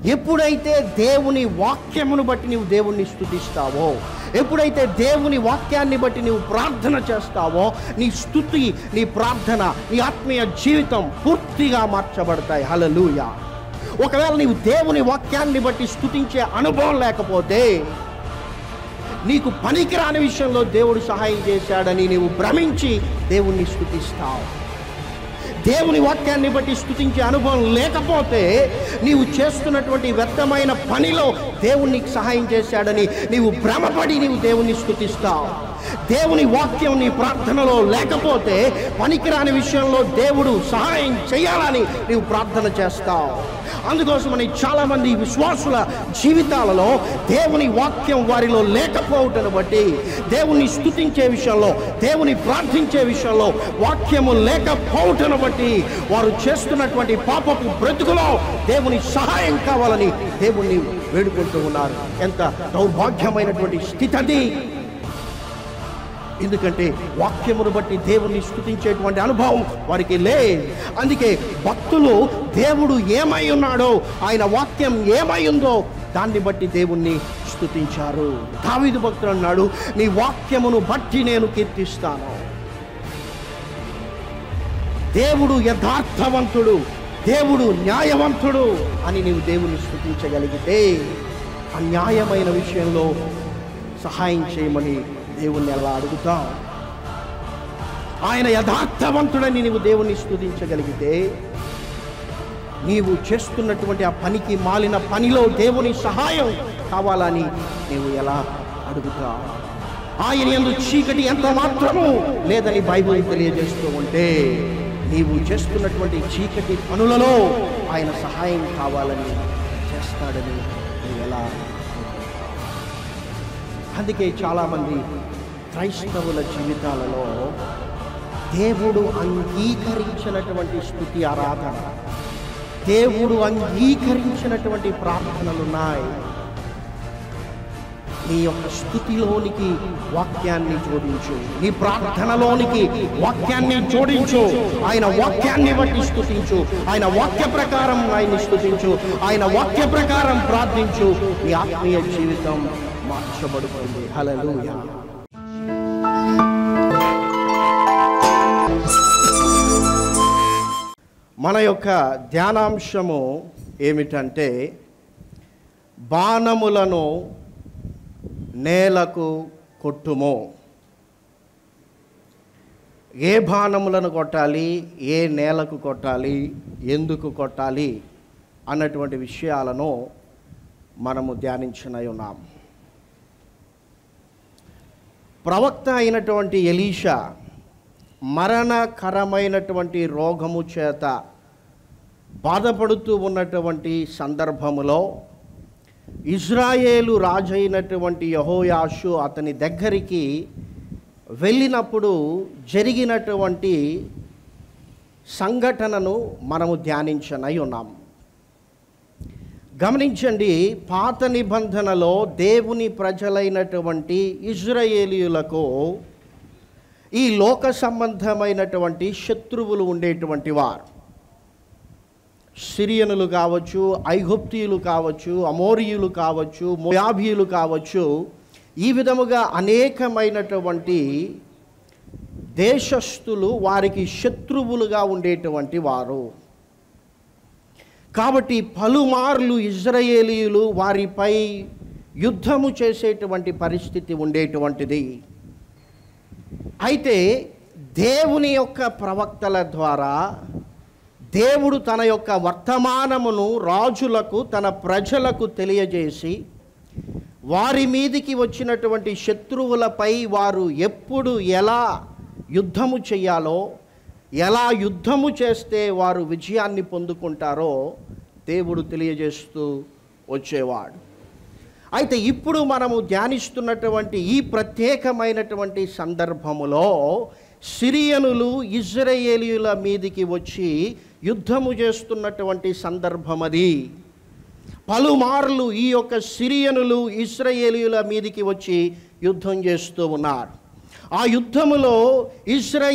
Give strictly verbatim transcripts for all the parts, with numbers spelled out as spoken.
ఎప్పుడైతే దేవుని వాక్యమును బట్టి నీవు దేవుణ్ణి స్తుతిస్తావో, ఎప్పుడైతే దేవుని వాక్యాన్ని బట్టి నీవు ప్రార్థన చేస్తావో, నీ స్తుతి, నీ ప్రార్థన, నీ ఆత్మీయ జీవితం పూర్తిగా మార్చబడతాయి. హల్లెలూయా. ఒకవేళ నీవు దేవుని వాక్యాన్ని బట్టి స్తుతించే అనుభవం లేకపోతే, నీకు పనికిరాని విషయంలో దేవుడు సహాయం చేశాడని నీవు భ్రమించి దేవుణ్ణి స్తుతిస్తావు. దేవుని వాక్యాన్ని బట్టి స్తుతించే అనుభవం లేకపోతే, నీవు చేస్తున్నటువంటి వ్యర్థమైన పనిలో దేవునికి సహాయం చేశాడని నీవు భ్రమపడి నీవు దేవుణ్ణి స్తుతిస్తావు. దేవుని వాక్యం నీ ప్రార్థనలో లేకపోతే, పనికిరాని విషయంలో దేవుడు సహాయం చేయాలని నీవు ప్రార్థన చేస్తావు. అందుకోసమని చాలామంది విశ్వాసుల జీవితాలలో దేవుని వాక్యం వారిలో లేకపోవటను బట్టి, దేవుని స్తుతించే విషయంలో, దేవుని ప్రార్థించే విషయంలో వాక్యము లేకపోవటను బట్టి వారు చేస్తున్నటువంటి పాపపు బ్రతుకులో దేవుని సహాయం కావాలని దేవుణ్ణి వేడుకుంటూ ఉన్నారు. ఎంత దౌర్భాగ్యమైనటువంటి స్థితి అది. ఎందుకంటే వాక్యమును బట్టి దేవుణ్ణి స్తుతించేటువంటి అనుభవం వారికి లేదు. అందుకే భక్తులు దేవుడు ఏమై ఉన్నాడో, ఆయన వాక్యం ఏమై ఉందో దాన్ని బట్టి దేవుణ్ణి స్తుతించారు. దావీదు భక్తుడు అన్నాడు, నీ వాక్యమును బట్టి నేను కీర్తిస్తాను. దేవుడు యథార్థవంతుడు, దేవుడు న్యాయవంతుడు అని నీవు దేవుణ్ణి స్తుతించగలిగితే, అన్యాయమైన విషయంలో సహాయం చేయమని దేవుణ్ణి ఎలా అడుగుతాం? ఆయన యథార్థవంతుడని నీవు దేవుణ్ణి స్తుతించగలిగితే, నీవు చేస్తున్నటువంటి ఆ పనికి మాలిన పనిలో దేవుని సహాయం కావాలని నీవు ఎలా అడుగుతావు? ఆయన యందు చీకటి ఎంత మాత్రము లేదని బైబిల్ తెలియజేస్తూ ఉంటే, నీవు చేస్తున్నటువంటి చీకటి పనులలో ఆయన సహాయం కావాలని చేస్తాడని నువ్వు ఎలా? అందుకే చాలామంది క్రైస్తవుల జీవితాలలో దేవుడు అంగీకరించినటువంటి స్తుతి ఆరాధన, దేవుడు అంగీకరించినటువంటి ప్రార్థనలు ఉన్నాయి. నీ యొక్క స్తుతిలోనికి వాక్యాన్ని జోడించు, నీ ప్రార్థనలోనికి వాక్యాన్ని జోడించు. ఆయన వాక్యాన్ని బట్టి స్తుతించు, ఆయన వాక్య ప్రకారం ఆయన్ని స్తుతించు, ఆయన వాక్య ప్రకారం ప్రార్థించు. నీ ఆత్మీయ జీవితం మార్చబడుతుంది. హల్లెలూయా. మన యొక్క ధ్యానాంశము ఏమిటంటే, బాణములను నేలకు కొట్టుము. ఏ బాణములను కొట్టాలి, ఏ నేలకు కొట్టాలి, ఎందుకు కొట్టాలి అన్నటువంటి విషయాలను మనము ధ్యానించనై ఉన్నాం. ప్రవక్త అయినటువంటి ఎలీషా మరణకరమైనటువంటి రోగము చేత బాధపడుతూ ఉన్నటువంటి సందర్భములో ఇజ్రాయేలు రాజు అయినటువంటి యెహోయాషు అతని దగ్గరికి వెళ్ళినప్పుడు జరిగినటువంటి సంఘటనను మనము ధ్యానించనై ఉన్నాం. గమనించండి, పాత నిబంధనలో దేవుని ప్రజలైనటువంటి ఇజ్రాయేలీయులకు ఈ లోక సంబంధమైనటువంటి శత్రువులు ఉండేటువంటి వారు. సిరియనులు కావచ్చు, ఐగుప్తీయులు కావచ్చు, అమోరీయులు కావచ్చు, మోయాబీయులు కావచ్చు, ఈ విధముగా అనేకమైనటువంటి దేశస్థులు వారికి శత్రువులుగా ఉండేటువంటి వారు. కాబట్టి పలుమార్లు ఇజ్రాయేలీయులు వారిపై యుద్ధము చేసేటువంటి పరిస్థితి ఉండేటువంటిది. అయితే దేవుని యొక్క ప్రవక్తల ద్వారా దేవుడు తన యొక్క వర్తమానమును రాజులకు, తన ప్రజలకు తెలియజేసి, వారి మీదికి వచ్చినటువంటి శత్రువులపై వారు ఎప్పుడు ఎలా యుద్ధము చేయాలో, ఎలా యుద్ధము చేస్తే వారు విజయాన్ని పొందుకుంటారో దేవుడు తెలియజేస్తూ వచ్చేవాడు. అయితే ఇప్పుడు మనము ధ్యానిస్తున్నటువంటి ఈ ప్రత్యేకమైనటువంటి సందర్భములో సిరియనులు ఇజ్రాయేలీయుల మీదికి వచ్చి యుద్ధము చేస్తున్నటువంటి సందర్భం అది. పలుమార్లు ఈ యొక్క సిరియనులు ఇశ్రాయేలీయుల మీదికి వచ్చి యుద్ధం చేస్తూ ఉన్నారు. ఆ యుద్ధములో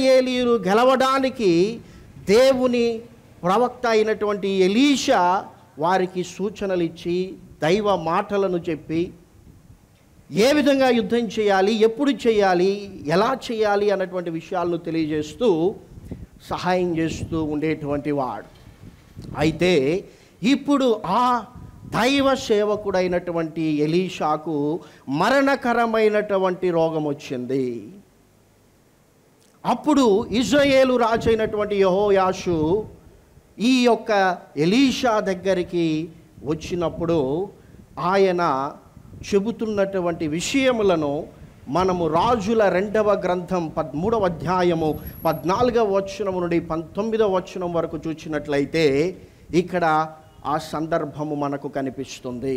ఇశ్రాయేలీయులు గెలవడానికి దేవుని ప్రవక్త అయినటువంటి ఎలీషా వారికి సూచనలు ఇచ్చి దైవ మాటలను చెప్పి ఏ విధంగా యుద్ధం చేయాలి, ఎప్పుడు చేయాలి, ఎలా చేయాలి అన్నటువంటి విషయాలను తెలియజేస్తూ సహాయం చేస్తూ ఉండేటువంటి వాడు. అయితే ఇప్పుడు ఆ దైవ సేవకుడైనటువంటి ఎలీషాకు మరణకరమైనటువంటి రోగం వచ్చింది. అప్పుడు ఇశ్రాయేలు రాజు అయినటువంటి యెహోయాషు ఈ యొక్క ఎలీషా దగ్గరికి వచ్చినప్పుడు ఆయన చెబుతున్నటువంటి విషయములను మనము రాజుల రెండవ గ్రంథం పదమూడవ అధ్యాయము పద్నాలుగవ వచనం నుండి పంతొమ్మిదవ వచనం వరకు చూసినట్లయితే ఇక్కడ ఆ సందర్భము మనకు కనిపిస్తుంది.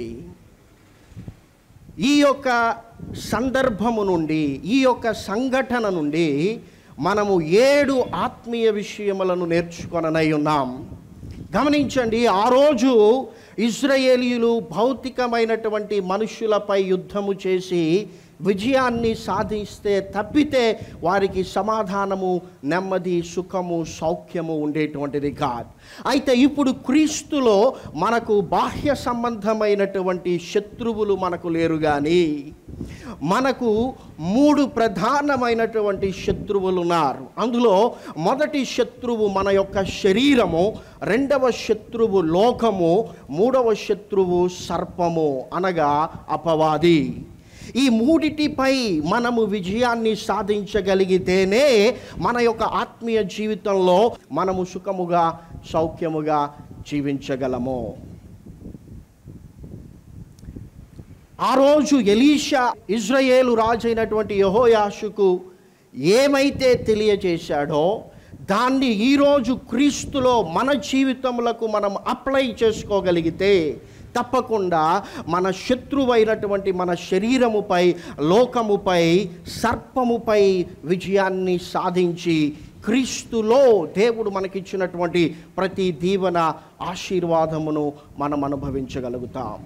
ఈ యొక్క సందర్భము నుండి, ఈ యొక్క సంఘటన నుండి మనము ఏడు ఆత్మీయ విషయములను నేర్చుకొననై ఉన్నాం. గమనించండి, ఆ రోజు ఇశ్రాయేలీయులు భౌతికమైనటువంటి మనుషులపై యుద్ధము చేసి విజయాన్ని సాధిస్తే తప్పితే వారికి సమాధానము, నెమ్మది, సుఖము, సౌఖ్యము ఉండేటువంటిది కాదు. అయితే ఇప్పుడు క్రీస్తులో మనకు బాహ్య సంబంధమైనటువంటి శత్రువులు మనకు లేరు, కానీ మనకు మూడు ప్రధానమైనటువంటి శత్రువులు ఉన్నారు. అందులో మొదటి శత్రువు మన యొక్క శరీరము, రెండవ శత్రువు లోకము, మూడవ శత్రువు సర్పము అనగా అపవాది. ఈ మూడిటిపై మనము విజయాన్ని సాధించగలిగితేనే మన యొక్క ఆత్మీయ జీవితంలో మనము సుఖముగా, సౌఖ్యముగా జీవించగలము. ఆ రోజు ఎలీషా ఇశ్రాయేలు రాజు అయినటువంటి యెహోయాషుకు ఏమైతే తెలియజేశాడో దాన్ని ఈరోజు క్రీస్తులో మన జీవితములకు మనం అప్లై చేసుకోగలిగితే తప్పకుండా మన శత్రువైనటువంటి మన శరీరముపై, లోకముపై, సర్పముపై విజయాన్ని సాధించి క్రీస్తులో దేవుడు మనకిచ్చినటువంటి ప్రతి దీవెన, ఆశీర్వాదమును మనం అనుభవించగలుగుతాం.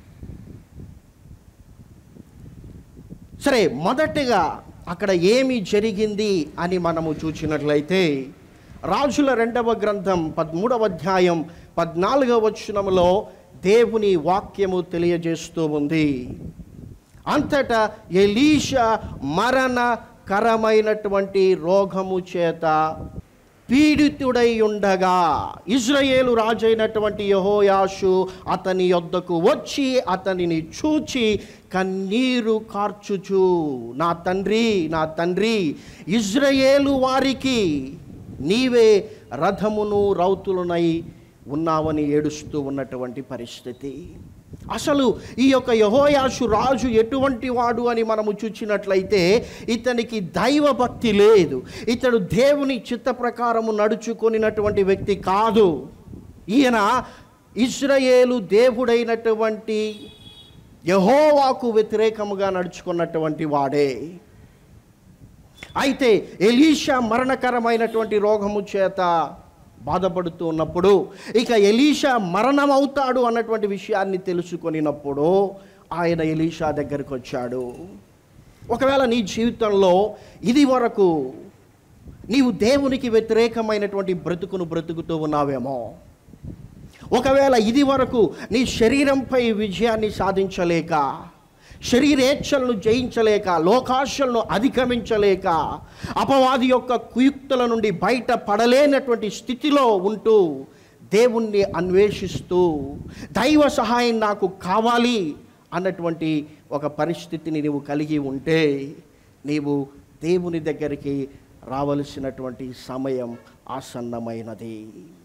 సరే, మొదటిగా అక్కడ ఏమి జరిగింది అని మనము చూసినట్లయితే రాజుల రెండవ గ్రంథం పదమూడవ అధ్యాయం పద్నాలుగవ వచనములో దేవుని వాక్యము తెలియజేస్తూ ఉంది. అంతటా ఎలీషా మరణకరమైనటువంటి రోగము చేత పీడితుడై ఉండగా ఇశ్రాయేలు రాజైనటువంటి యెహోయాషు అతని యొద్దకు వచ్చి అతనిని చూచి కన్నీరు కార్చుచు, నా తండ్రి, నా తండ్రి, ఇశ్రాయేలు వారికి నీవే రథమును రౌతులనై ఉన్నావని ఏడుస్తూ ఉన్నటువంటి పరిస్థితి. అసలు ఈ యొక్క యెహోయాషు రాజు ఎటువంటి వాడు అని మనము చూచినట్లయితే ఇతనికి దైవభక్తి లేదు. ఇతడు దేవుని చిత్త ప్రకారము నడుచుకొనినటువంటి వ్యక్తి కాదు. ఈయన ఇశ్రాయేలు దేవుడైనటువంటి యెహోవాకు వ్యతిరేకముగా నడుచుకున్నటువంటి వాడే. అయితే ఎలీషా మరణకరమైనటువంటి రోగము చేత బాధపడుతూ ఉన్నప్పుడు, ఇక ఎలీషా మరణం అవుతాడు అన్నటువంటి విషయాన్ని తెలుసుకొనినప్పుడు ఆయన ఎలీషా దగ్గరికి వచ్చాడు. ఒకవేళ నీ జీవితంలో ఇది వరకు నీవు దేవునికి వ్యతిరేకమైనటువంటి బ్రతుకును బ్రతుకుతూ ఉన్నావేమో, ఒకవేళ ఇది వరకు నీ శరీరంపై విజయాన్ని సాధించలేక, శరీరేచ్ఛలను జయించలేక, లోకాశలను అధిగమించలేక, అపవాది యొక్క కుయుక్తుల నుండి బయట పడలేనటువంటి స్థితిలో ఉంటూ దేవుణ్ణి అన్వేషిస్తూ దైవ సహాయం నాకు కావాలి అన్నటువంటి ఒక పరిస్థితిని నీవు కలిగి ఉంటే నీవు దేవుని దగ్గరికి రావలసినటువంటి సమయం ఆసన్నమైనది.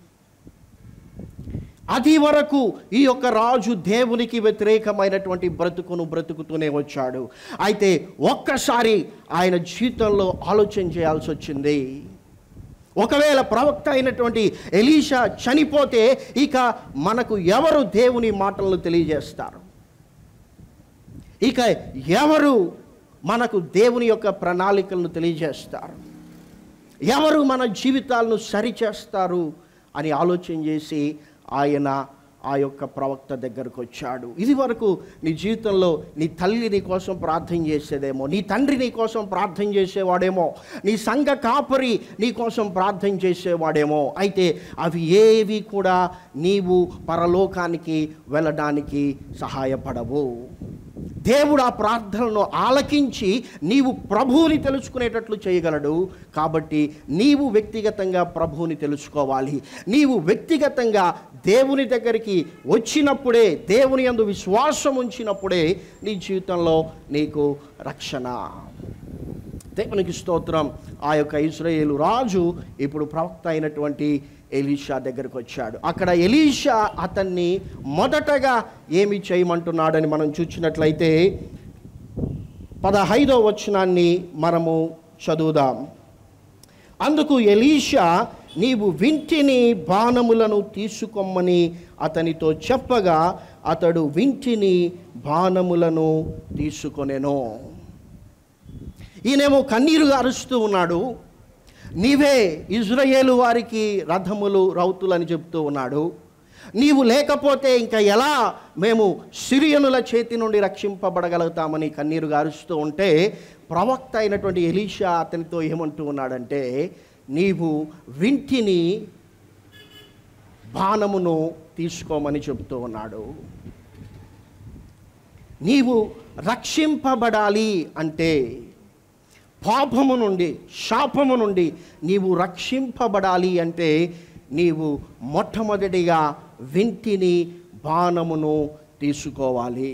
అది వరకు ఈ యొక్క రాజు దేవునికి వ్యతిరేకమైనటువంటి బ్రతుకును బ్రతుకుతూనే వచ్చాడు. అయితే ఒక్కసారి ఆయన జీవితంలో ఆలోచన చేయాల్సి వచ్చింది. ఒకవేళ ప్రవక్త అయినటువంటి ఎలీషా చనిపోతే ఇక మనకు ఎవరు దేవుని మాటలను తెలియజేస్తారు? ఇక ఎవరు మనకు దేవుని యొక్క ప్రణాళికలను తెలియజేస్తారు? ఎవరు మన జీవితాలను సరిచేస్తారు అని ఆలోచన చేసి ఆయన ఆ యొక్క ప్రవక్త దగ్గరకు వచ్చాడు. ఇది వరకు నీ జీవితంలో నీ తల్లి నీ కోసం ప్రార్థన చేసేదేమో, నీ తండ్రి నీ కోసం ప్రార్థన చేసేవాడేమో, నీ సంఘ కాపరి నీ కోసం ప్రార్థన చేసేవాడేమో. అయితే అవి ఏవి కూడా నీవు పరలోకానికి వెళ్ళడానికి సహాయపడవు. దేవుడు ఆ ప్రార్థనను ఆలకించి నీవు ప్రభువుని తెలుసుకునేటట్లు చేయగలడు. కాబట్టి నీవు వ్యక్తిగతంగా ప్రభువుని తెలుసుకోవాలి. నీవు వ్యక్తిగతంగా దేవుని దగ్గరికి వచ్చినప్పుడే, దేవుని యందు విశ్వాసం ఉంచినప్పుడే నీ జీవితంలో నీకు రక్షణ. దేవునికి స్తోత్రం. ఆ యొక్క ఇశ్రాయేలు రాజు ఇప్పుడు ప్రవక్త అయినటువంటి ఎలీషా దగ్గరకు వచ్చాడు. అక్కడ ఎలీషా అతన్ని మొదటగా ఏమి చేయమంటున్నాడని మనం చూసినట్లయితే పదహైదో వచనాన్ని మనము చదువుదాం. అందుకు ఎలీషా, నీవు వింటిని బాణములను తీసుకోమని అతనితో చెప్పగా అతడు వింటిని బాణములను తీసుకొనెను. ఈయనేమో కన్నీరుగా అరుస్తూ ఉన్నాడు. నీవే ఇజ్రాయేలు వారికి రథములు రౌతులు అని చెప్తూ ఉన్నాడు. నీవు లేకపోతే ఇంకా ఎలా మేము సిరియనుల చేతి నుండి రక్షింపబడగలుగుతామని కన్నీరుగా అరుస్తూ ఉంటే, ప్రవక్త అయినటువంటి ఎలీషా అతనితో ఏమంటూ ఉన్నాడంటే, నీవు వింటిని బాణమును తీసుకోమని చెప్తూ ఉన్నాడు. నీవు రక్షింపబడాలి అంటే, పాపము నుండి, శాపము నుండి నీవు రక్షింపబడాలి అంటే నీవు మొట్టమొదటిగా వింటిని బాణమును తీసుకోవాలి.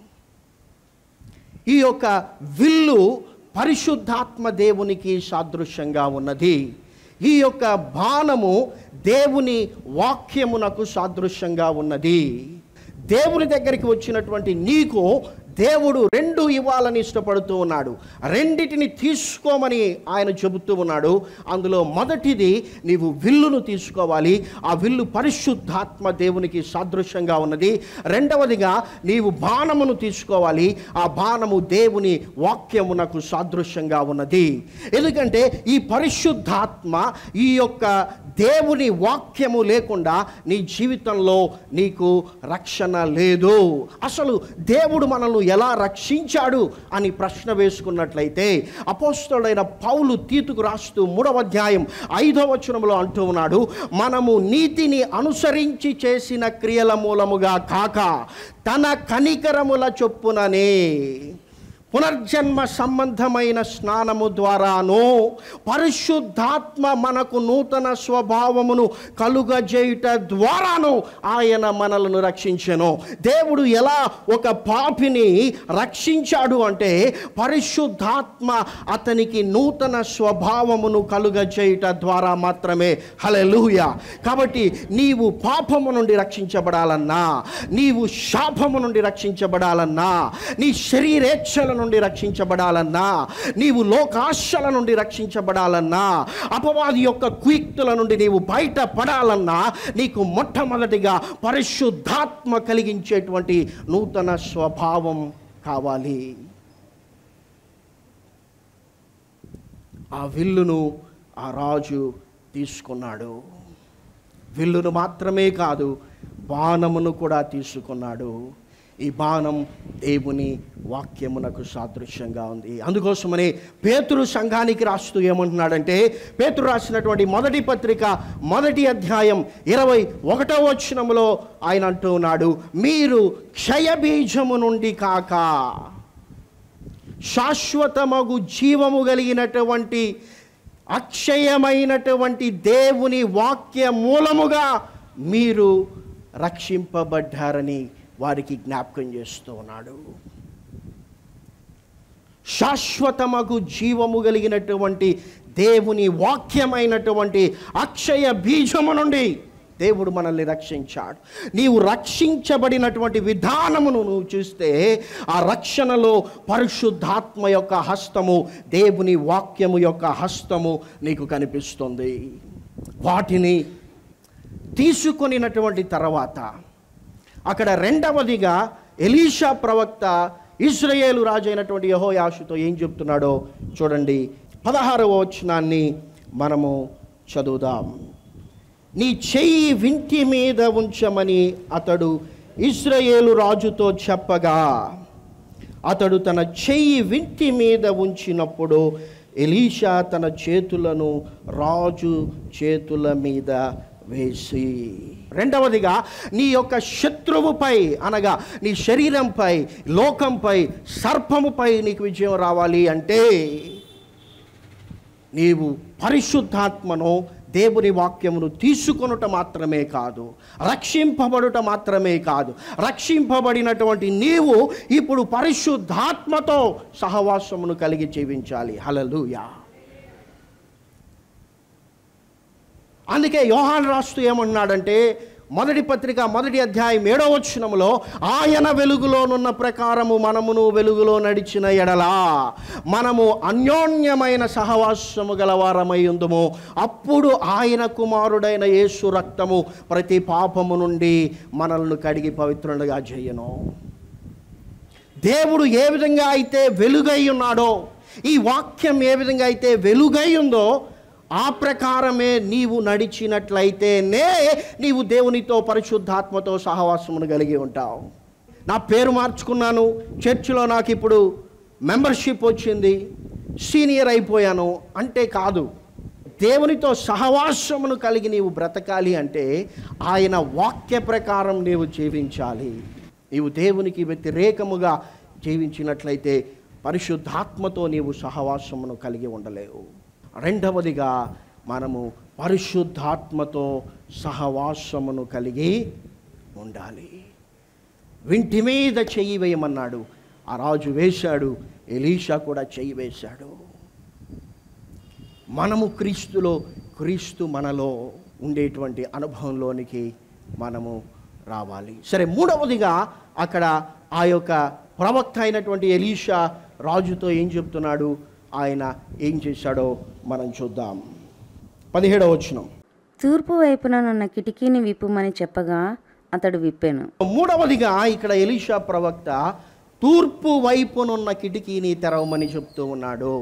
ఈ యొక్క విల్లు పరిశుద్ధాత్మ దేవునికి సాదృశ్యంగా ఉన్నది. ఈ యొక్క బాణము దేవుని వాక్యమునకు సాదృశ్యంగా ఉన్నది. దేవుని దగ్గరికి వచ్చినటువంటి నీకు దేవుడు రెండు ఇవ్వాలని ఇష్టపడుతూ ఉన్నాడు. రెండిటిని తీసుకోమని ఆయన చెబుతూ ఉన్నాడు. అందులో మొదటిది నీవు విల్లును తీసుకోవాలి. ఆ విల్లు పరిశుద్ధాత్మ దేవునికి సాదృశ్యంగా ఉన్నది. రెండవదిగా నీవు బాణమును తీసుకోవాలి. ఆ బాణము దేవుని వాక్యమునకు సాదృశ్యంగా ఉన్నది. ఎందుకంటే ఈ పరిశుద్ధాత్మ, ఈ యొక్క దేవుని వాక్యము లేకుండా నీ జీవితంలో నీకు రక్షణ లేదు. అసలు దేవుడు మనల్ని ఎలా రక్షించాడు అని ప్రశ్న వేసుకున్నట్లయితే, అపోస్తలుడైన పౌలు తీతుకు రాస్తూ మూడవ అధ్యాయం ఐదవ వచనంలో అంటూ ఉన్నాడు, మనము నీతిని అనుసరించి చేసిన క్రియల మూలముగా కాక తన కనికరముల చొప్పుననే పునర్జన్మ సంబంధమైన స్నానము ద్వారాను పరిశుద్ధాత్మ మనకు నూతన స్వభావమును కలుగజేయుట ద్వారాను ఆయన మనలను రక్షించెను. దేవుడు ఎలా ఒక పాపిని రక్షించాడు అంటే పరిశుద్ధాత్మ అతనికి నూతన స్వభావమును కలుగజేయుట ద్వారా మాత్రమే. హల్లెలూయా. కాబట్టి నీవు పాపము నుండి రక్షించబడాలన్నా, నీవు శాపము నుండి రక్షించబడాలన్నా, నీ శరీరేచ్ఛల నుండి రక్షించబడాలన్నా, నీవు లోకాశల నుండి రక్షించబడాలన్నా, అపవాది యొక్క కుయుక్తుల నుండి నీవు బయటపడాలన్నా, నీకు మొట్టమొదటిగా పరిశుద్ధాత్మ కలిగించేటువంటి నూతన స్వభావం కావాలి. ఆ విల్లును ఆ రాజు తీసుకున్నాడు. విల్లును మాత్రమే కాదు, బాణమును కూడా తీసుకున్నాడు. ఈ బాణం దేవుని వాక్యమునకు సాదృశ్యంగా ఉంది. అందుకోసమని పేతురు సంఘానికి రాస్తూ ఏమంటున్నాడంటే, పేతురు రాసినటువంటి మొదటి పత్రిక మొదటి అధ్యాయం ఇరవై ఒకటో వచనములో ఆయన అంటూ ఉన్నాడు, మీరు క్షయబీజము నుండి కాక శాశ్వతమగు జీవము కలిగినటువంటి అక్షయమైనటువంటి దేవుని వాక్య మూలముగా మీరు రక్షింపబడ్డారని వారికి జ్ఞాపకం చేస్తూ ఉన్నాడు. శాశ్వతమగు జీవము కలిగినటువంటి దేవుని వాక్యమైనటువంటి అక్షయ బీజము నుండి దేవుడు మనల్ని రక్షించాడు. నీవు రక్షించబడినటువంటి విధానమును నువ్వు చూస్తే ఆ రక్షణలో పరిశుద్ధాత్మ యొక్క హస్తము, దేవుని వాక్యము యొక్క హస్తము నీకు కనిపిస్తుంది. వాటిని తీసుకొనినటువంటి తర్వాత అక్కడ రెండవదిగా ఎలీషా ప్రవక్త ఇశ్రాయేలు రాజు అయినటువంటి యెహోయాషుతో ఏం చెప్తున్నాడో చూడండి. పదహారవ వచనాన్ని మనము చదువుదాం. నీ చెయ్యి వింటి మీద ఉంచమని అతడు ఇశ్రాయేలు రాజుతో చెప్పగా అతడు తన చెయ్యి వింటి మీద ఉంచినప్పుడు ఎలీషా తన చేతులను రాజు చేతుల మీద వేసి. రెండవదిగా, నీ యొక్క శత్రువుపై అనగా నీ శరీరంపై, లోకంపై, సర్పముపై నీకు విజయం రావాలి అంటే నీవు పరిశుద్ధాత్మను, దేవుని వాక్యమును తీసుకొనుట మాత్రమే కాదు, రక్షింపబడుట మాత్రమే కాదు, రక్షింపబడినటువంటి నీవు ఇప్పుడు పరిశుద్ధాత్మతో సహవాసమును కలిగి జీవించాలి. హల్లెలూయా. అందుకే యోహాను రాస్తూ ఏమన్నాడంటే, మొదటి పత్రిక మొదటి అధ్యాయం ఏడో వచనములో, ఆయన వెలుగులోనున్న ప్రకారము మనమును వెలుగులో నడిచిన ఎడలా మనము అన్యోన్యమైన సహవాసము గలవారమై ఉందుము. అప్పుడు ఆయన కుమారుడైన యేసు రక్తము ప్రతి పాపము నుండి మనల్ని కడిగి పవిత్రులుగా చేయను. దేవుడు ఏ విధంగా అయితే వెలుగై ఉన్నాడో, ఈ వాక్యం ఏ విధంగా అయితే వెలుగై ఉందో, ఆ ప్రకారమే నీవు నడిచినట్లయితేనే నీవు దేవునితో పరిశుద్ధాత్మతో సహవాసమును కలిగి ఉంటావు. నా పేరు మార్చుకున్నాను, చర్చిలో నాకు ఇప్పుడు మెంబర్షిప్ వచ్చింది, సీనియర్ అయిపోయాను అంటే కాదు. దేవునితో సహవాసమును కలిగి నీవు బ్రతకాలి అంటే ఆయన వాక్య ప్రకారం నీవు జీవించాలి. నీవు దేవునికి వ్యతిరేకముగా జీవించినట్లయితే పరిశుద్ధాత్మతో నీవు సహవాసమును కలిగి ఉండలేవు. రెండవదిగా, మనము పరిశుద్ధాత్మతో సహవాసమును కలిగి ఉండాలి. వింటి మీద చెయ్యి వేయమన్నాడు, ఆ రాజు వేశాడు, ఎలీషా కూడా చెయ్యి వేశాడు. మనము క్రీస్తులో, క్రీస్తు మనలో ఉండేటువంటి అనుభవంలోనికి మనము రావాలి. సరే, మూడవదిగా అక్కడ ఆ యొక్క ప్రవక్త అయినటువంటి ఎలీషా రాజుతో ఏం చెప్తున్నాడు, ఆయన ఏం చేశాడో మనం చూద్దాం. పదిహేడవ వచనం, తూర్పు వైపున ఉన్న కిటికీని విప్పుమని చెప్పగా అతడు విప్పెను. మూడవదిగా ఇక్కడ ఎలీషా ప్రవక్త తూర్పు వైపునున్న కిటికీని తెరవమని చెప్తూ ఉన్నాడు.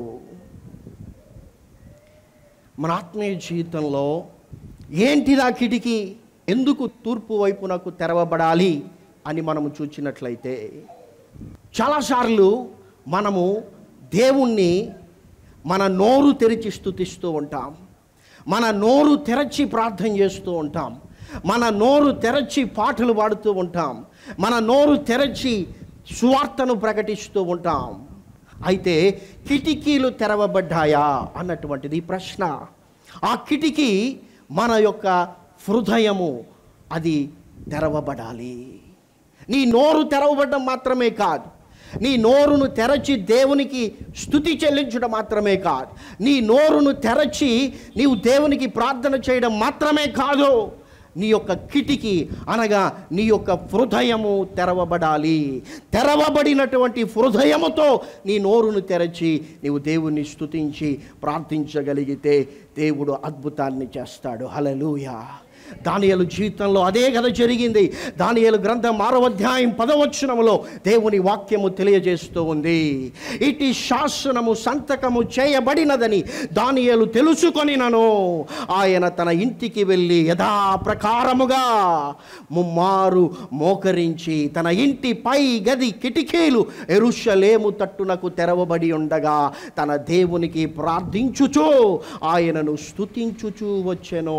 మన ఆత్మీయ జీవితంలో ఏంటిదా కిటికీ, ఎందుకు తూర్పు వైపునకు తెరవబడాలి అని మనము చూచినట్లయితే, చాలాసార్లు మనము దేవుణ్ణి మన నోరు తెరిచి స్తుతిస్తూ ఉంటాం, మన నోరు తెరచి ప్రార్థన చేస్తూ ఉంటాం, మన నోరు తెరచి పాటలు పాడుతూ ఉంటాం, మన నోరు తెరచి సువార్తను ప్రకటిస్తూ ఉంటాం. అయితే కిటికీలు తెరవబడ్డాయా అన్నటువంటిది ప్రశ్న. ఆ కిటికీ మన యొక్క హృదయము, అది తెరవబడాలి. నీ నోరు తెరవబడడం మాత్రమే కాదు, నీ నోరును తెరచి దేవునికి స్తుతి చెల్లించడం మాత్రమే కాదు, నీ నోరును తెరచి నీవు దేవునికి ప్రార్థన చేయడం మాత్రమే కాదు, నీ యొక్క కిటికీ అనగా నీ యొక్క హృదయము తెరవబడాలి. తెరవబడినటువంటి హృదయముతో నీ నోరును తెరచి నీవు దేవుని స్తుతించి ప్రార్థించగలిగితే దేవుడు అద్భుతాన్ని చేస్తాడు. హల్లెలూయా. దానియేలు జీవితంలో అదే కథ జరిగింది. దానియేలు గ్రంథం ఆరవ అధ్యాయం పదవచనములో దేవుని వాక్యము తెలియజేస్తూ ఉంది. ఇటు శాసనము సంతకము చేయబడినదని దానియేలు తెలుసుకొనినను ఆయన తన ఇంటికి వెళ్ళి యథాప్రకారముగా ముమ్మారు మోకరించి తన ఇంటి పై గది కిటికీలు యెరూషలేము తట్టునకు తెరవబడి ఉండగా తన దేవునికి ప్రార్థించుచు ఆయనను స్తుతించుచూ వచ్చెను.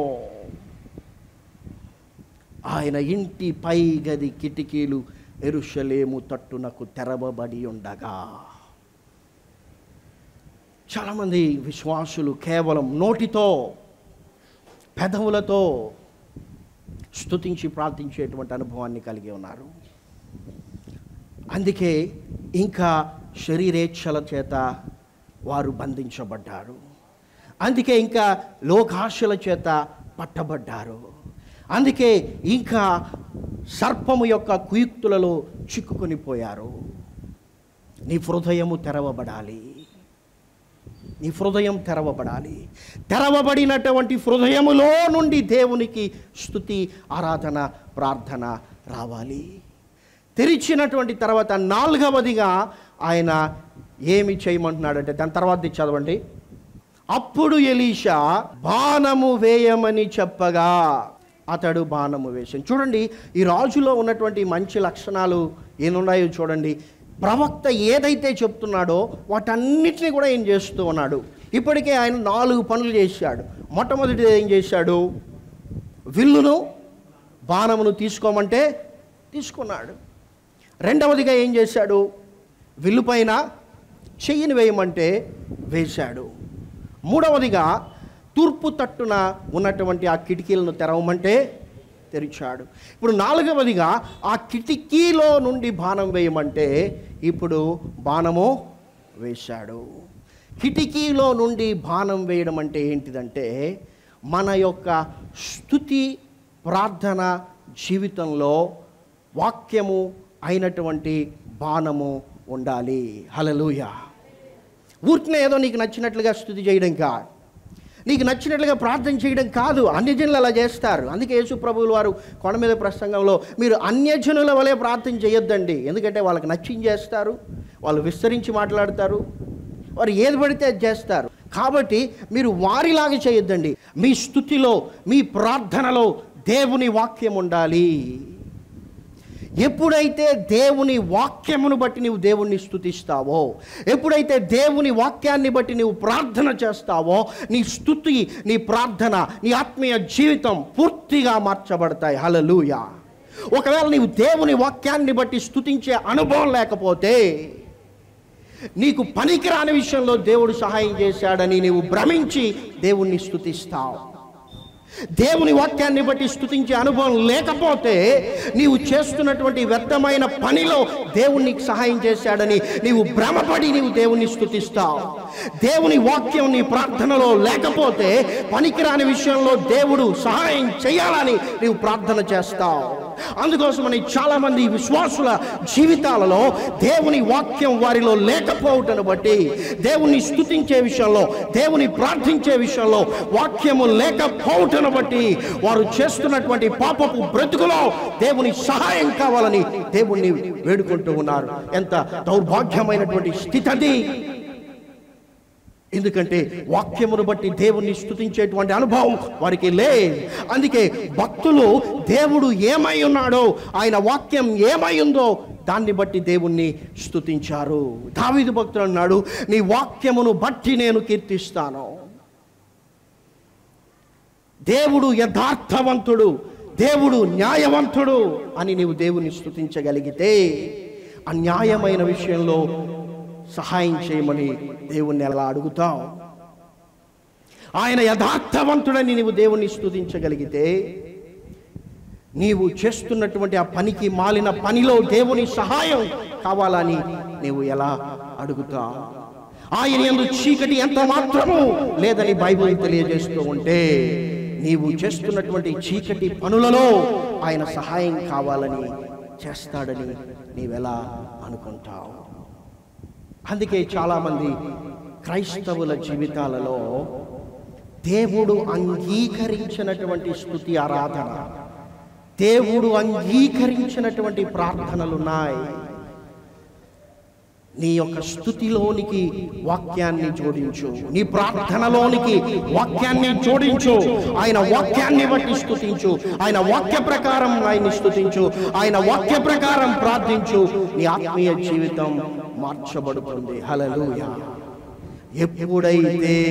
ఆయన ఇంటి పై గది కిటికీలు యెరూషలేము తట్టునకు తెరవబడి ఉండగా. చాలామంది విశ్వాసులు కేవలం నోటితో, పెదవులతో స్తుతించి ప్రార్థించేటువంటి అనుభవాన్ని కలిగి ఉన్నారు. అందుకే ఇంకా శరీరేచ్ఛల చేత వారు బంధించబడ్డారు. అందుకే ఇంకా లోకాశల చేత పట్టబడ్డారు. అందుకే ఇంకా సర్పము యొక్క కుయుక్తులలో చిక్కుకొని పోయారు. నీ హృదయము తెరవబడాలి, నీ హృదయం తెరవబడాలి. తెరవబడినటువంటి హృదయములో నుండి దేవునికి స్తుతి, ఆరాధన, ప్రార్థన రావాలి. తెరిచినటువంటి తర్వాత నాలుగవదిగా ఆయన ఏమి చేయమంటున్నాడంటే, దాని తర్వాత చదవండి. అప్పుడు ఎలీషా బాణము వేయమని చెప్పగా అతడు బాణము వేశాడు. చూడండి, ఈ రాజులో ఉన్నటువంటి మంచి లక్షణాలు ఏమున్నాయో చూడండి. ప్రవక్త ఏదైతే చెప్తున్నాడో వాటన్నిటిని కూడా ఏం చేస్తూ ఉన్నాడు. ఇప్పటికే ఆయన నాలుగు పనులు చేశాడు. మొట్టమొదటిది ఏం చేశాడు? విల్లును బాణమును తీసుకోమంటే తీసుకున్నాడు. రెండవదిగా ఏం చేశాడు? విల్లు పైన చెయ్యిని వేయమంటే వేశాడు. మూడవదిగా తూర్పు తట్టున ఉన్నటువంటి ఆ కిటికీలను తెరవమంటే తెరిచాడు. ఇప్పుడు నాలుగవదిగా ఆ కిటికీలో నుండి బాణం వేయమంటే ఇప్పుడు బాణము వేశాడు. కిటికీలో నుండి బాణం వేయడం అంటే ఏంటిదంటే మన యొక్క స్తుతి ప్రార్థన జీవితంలో వాక్యము అయినటువంటి బాణము ఉండాలి. హల్లెలూయా. ఊరికనే ఏదో నీకు నచ్చినట్లుగా స్తుతి చేయడం కాదు, నీకు నచ్చినట్లుగా ప్రార్థన చేయడం కాదు. అన్యజనులు అలా చేస్తారు. అందుకే యేసు ప్రభువుల వారు కొండ మీద ప్రసంగంలో మీరు అన్యజనుల వలె ప్రార్థన చేయొద్దండి. ఎందుకంటే వాళ్ళకి నచ్చింది చేస్తారు, వాళ్ళు విస్తరించి మాట్లాడతారు, వారు ఏది పడితే అది చేస్తారు. కాబట్టి మీరు వారిలాగా చేయొద్దండి. మీ స్తుతిలో మీ ప్రార్థనలో దేవుని వాక్యం ఉండాలి. ఎప్పుడైతే దేవుని వాక్యమును బట్టి నీవు దేవుణ్ణి స్తుతిస్తావో, ఎప్పుడైతే దేవుని వాక్యాన్ని బట్టి నీవు ప్రార్థన చేస్తావో, నీ స్తుతి, నీ ప్రార్థన, నీ ఆత్మీయ జీవితం పూర్తిగా మార్చబడతాయి. హల్లెలూయా. ఒకవేళ నీవు దేవుని వాక్యాన్ని బట్టి స్తుతించే అనుభవం లేకపోతే నీకు పనికిరాని విషయంలో దేవుడు సహాయం చేశాడని నీవు భ్రమించి దేవుణ్ణి స్తుతిస్తావు. దేవుని వాక్యాన్ని బట్టి స్తుతించే అనుభవం లేకపోతే నీవు చేస్తున్నటువంటి వ్యర్థమైన పనిలో దేవునికి సహాయం చేశాడని నీవు భ్రమపడి నీవు దేవుణ్ణి స్తుతిస్తావు. దేవుని వాక్యం నీ ప్రార్థనలో లేకపోతే పనికిరాని విషయంలో దేవుడు సహాయం చేయాలని నీవు ప్రార్థన చేస్తావు. అందుకోసమని చాలామంది విశ్వాసుల జీవితాలలో దేవుని వాక్యం వారిలో లేకపోవటను బట్టి, దేవుని స్తుతించే విషయంలో, దేవుని ప్రార్థించే విషయంలో వాక్యము లేకపోవటను బట్టి వారు చేస్తున్నటువంటి పాపపు బ్రతుకులో దేవుని సహాయం కావాలని దేవుణ్ణి వేడుకుంటూ ఉన్నారు. ఎంత దౌర్భాగ్యమైనటువంటి స్థితి అది. ఎందుకంటే వాక్యమును బట్టి దేవుణ్ణి స్తుతించేటువంటి అనుభవం వారికి లేదు. అందుకే భక్తులు దేవుడు ఏమై ఉన్నాడో, ఆయన వాక్యం ఏమై ఉందో దాన్ని బట్టి దేవుణ్ణి స్తుతించారు. దావీదు భక్తుడు అన్నాడు, నీ వాక్యమును బట్టి నేను కీర్తిస్తాను. దేవుడు యథార్థవంతుడు, దేవుడు న్యాయవంతుడు అని నీవు దేవుని స్తుతించగలిగితే అన్యాయమైన విషయంలో సహాయం చేయమని దేవుణ్ణి ఎలా అడుగుతావు? ఆయన యథార్థవంతుడని నీవు దేవుణ్ణి స్తుతించగలిగితే నీవు చేస్తున్నటువంటి ఆ పనికి మాలిన పనిలో దేవుని సహాయం కావాలని నీవు ఎలా అడుగుతావు? ఆయన యందు చీకటి ఎంత మాత్రము లేదని బైబిల్ తెలియజేస్తూ ఉంటే నీవు చేస్తున్నటువంటి చీకటి పనులలో ఆయన సహాయం కావాలని చేస్తాడని నీవెలా అనుకుంటావు? అందుకే చాలామంది క్రైస్తవుల జీవితాలలో దేవుడు అంగీకరించినటువంటి స్తుతి ఆరాధన, దేవుడు అంగీకరించినటువంటి ప్రార్థనలు ఉన్నాయి. నీ యొక్క స్తుతిలోనికి వాక్యాన్ని జోడించు, నీ ప్రార్థనలోనికి వాక్యాన్ని జోడించు. ఆయన వాక్యాన్ని బట్టి స్తుతించు, ఆయన వాక్య ప్రకారం ఆయన్ని స్తుతించు, ఆయన వాక్య ప్రకారం ప్రార్థించు. నీ ఆత్మీయ జీవితం మార్చబడుతుంది. హల్లెలూయా. ఎప్పుడైతే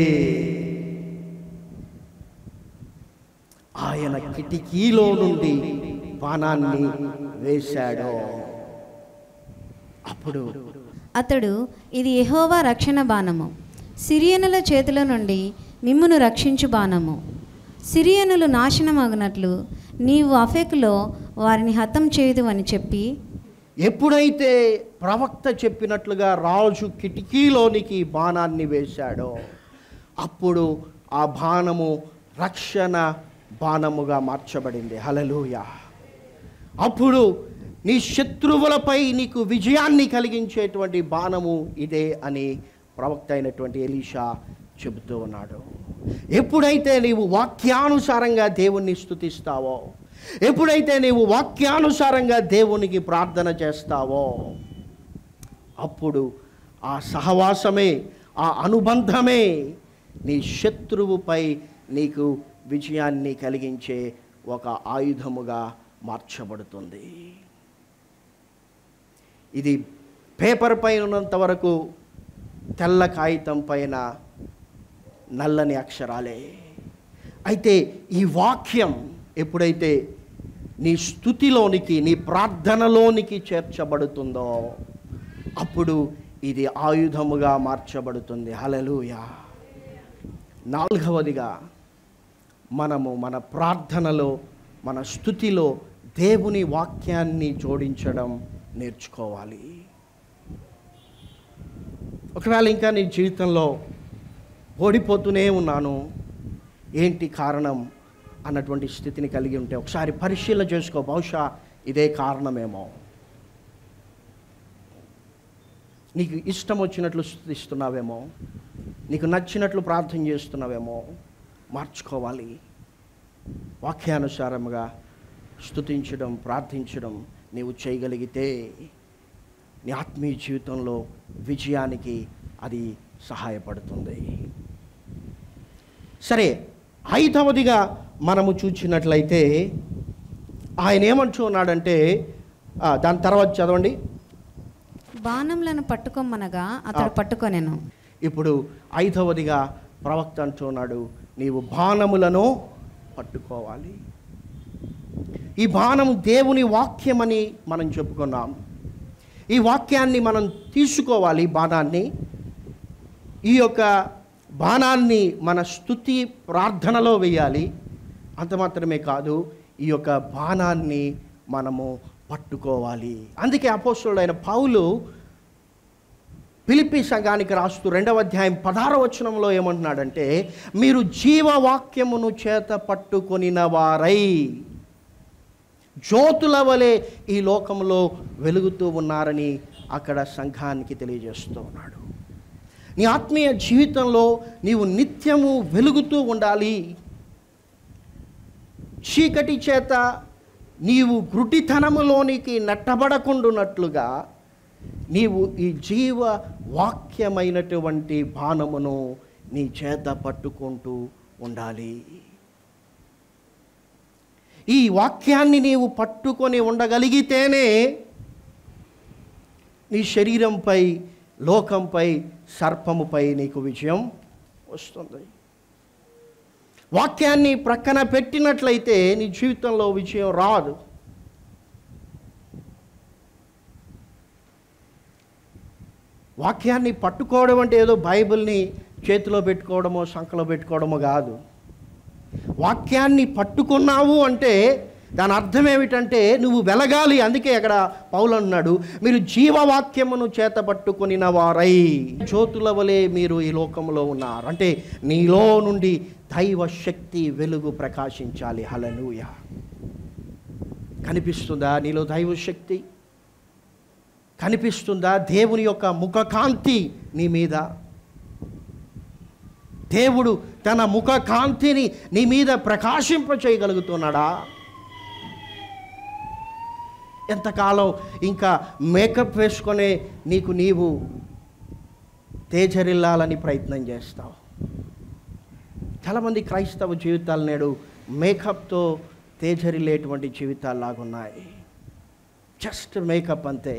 ఆయన కిటికీలో నుండి బాణాన్ని వేశాడో అప్పుడు అతడు, ఇది యెహోవా రక్షణ బాణము, సిరియనుల చేతుల నుండి మిమ్మును రక్షించు బాణము. సిరియనులు నాశనమగునట్లు నీవు అఫెకులో వారిని హతం చేయదు అని చెప్పి, ఎప్పుడైతే ప్రవక్త చెప్పినట్లుగా రాజు కిటికీలోనికి బాణాన్ని వేశాడో అప్పుడు ఆ బాణము రక్షణ బాణముగా మార్చబడింది. హల్లెలూయా. అప్పుడు నీ శత్రువులపై నీకు విజయాన్ని కలిగించేటువంటి బాణము ఇదే అని ప్రవక్త అయినటువంటి ఎలీషా చెబుతూ ఉన్నాడు. ఎప్పుడైతే నీవు వాక్యానుసారంగా దేవుణ్ణి స్తుతిస్తావో, ఎప్పుడైతే నీవు వాక్యానుసారంగా దేవునికి ప్రార్థన చేస్తావో అప్పుడు ఆ సహవాసమే, ఆ అనుబంధమే నీ శత్రువుపై నీకు విజయాన్ని కలిగించే ఒక ఆయుధముగా మార్చబడుతుంది. ఇది పేపర్ పైన ఉన్నంత వరకు తెల్ల కాగితం పైన నల్లని అక్షరాలే. అయితే ఈ వాక్యం ఎప్పుడైతే నీ స్తుతిలోనికి, నీ ప్రార్థనలోనికి చేర్చబడుతుందో అప్పుడు ఇది ఆయుధముగా మార్చబడుతుంది. హల్లెలూయా. నాలుగవదిగా మనము మన ప్రార్థనలో, మన స్తుతిలో దేవుని వాక్యాన్ని జోడించడం నేర్చుకోవాలి. ఒకవేళ ఇంకా నీ జీవితంలో ఓడిపోతూనే ఉన్నాను, ఏంటి కారణం అన్నటువంటి స్థితిని కలిగి ఉంటే ఒకసారి పరిశీలన చేసుకో. బహుశా ఇదే కారణమేమో. నీకు ఇష్టం వచ్చినట్లు స్తుతిస్తున్నావేమో, నీకు నచ్చినట్లు ప్రార్థన చేస్తున్నావేమో. మార్చుకోవాలి. వాక్యానుసారముగా స్తుతించడం, ప్రార్థించడం నీవు చేయగలిగితే నీ ఆత్మీయ జీవితంలో విజయానికి అది సహాయపడుతుంది. సరే, ఐదవదిగా మనము చూసినట్లయితే ఆయన ఏమంటున్నాడంటే, దాని తర్వాత చదవండి. బాణములను పట్టుకోమనగా అతడు పట్టుకొనెను. ఇప్పుడు ఐదవదిగా ప్రవక్త అంటున్నాడు, నీవు బాణములను పట్టుకోవాలి. ఈ బాణం దేవుని వాక్యమని మనం చెప్పుకున్నాం. ఈ వాక్యాన్ని మనం తీసుకోవాలి. బాణాన్ని, ఈ యొక్క బాణాన్ని మన స్తుతి ప్రార్థనలో వేయాలి. అంత మాత్రమే కాదు, ఈ యొక్క బాణాన్ని మనము పట్టుకోవాలి. అందుకే అపోస్తలుడైన పౌలు ఫిలిప్పీ సంఘానికి రాస్తూ రెండవ అధ్యాయం పదహారవ వచనంలో ఏమంటున్నాడంటే, మీరు జీవవాక్యమును చేత పట్టుకొనిన వారై జ్యోతుల వలె ఈ లోకంలో వెలుగుతూ ఉన్నారని అక్కడ సంఘానికి తెలియజేస్తూ ఉన్నాడు. నీ ఆత్మీయ జీవితంలో నీవు నిత్యము వెలుగుతూ ఉండాలి. చీకటి చేత నీవు గుడ్డితనములోనికి నెట్టబడకుండునట్లుగా నీవు ఈ జీవ వాక్యమైనటువంటి బాణమును నీ చేత పట్టుకుంటూ ఉండాలి. ఈ వాక్యాన్ని నీవు పట్టుకొని ఉండగలిగితేనే నీ శరీరంపై, లోకంపై, సర్పముపై నీకు విజయం వస్తుంది. వాక్యాన్ని ప్రక్కన పెట్టినట్లయితే నీ జీవితంలో విజయం రాదు. వాక్యాన్ని పట్టుకోవడం అంటే ఏదో బైబిల్ని చేతిలో పెట్టుకోవడమో సంకలో పెట్టుకోవడమో కాదు. వాక్యాన్ని పట్టుకున్నావు అంటే దాని అర్థం ఏమిటంటే నువ్వు వెలగాలి. అందుకే అక్కడ పౌలు అన్నాడు, మీరు జీవవాక్యమును చేత పట్టుకొనిన వారై జ్యోతుల వలె మీరు ఈ లోకంలో ఉన్నారు. అంటే నీలో నుండి దైవ శక్తి, వెలుగు ప్రకాశించాలి. హల్లెలూయా. కనిపిస్తుందా నీలో దైవ శక్తి? కనిపిస్తుందా దేవుని యొక్క ముఖకాంతి నీ మీద? దేవుడు తన ముఖ కాంతిని నీ మీద ప్రకాశింప చేయగలుగుతున్నాడా? ఎంతకాలం ఇంకా మేకప్ వేసుకొనే నీకు నీవు తేజరిల్లాలని ప్రయత్నం చేస్తావు? చాలామంది క్రైస్తవ జీవితాలు నేడు మేకప్తో తేజరిల్లేటువంటి జీవితాలు లాగున్నాయి. జస్ట్ మేకప్ అంతే.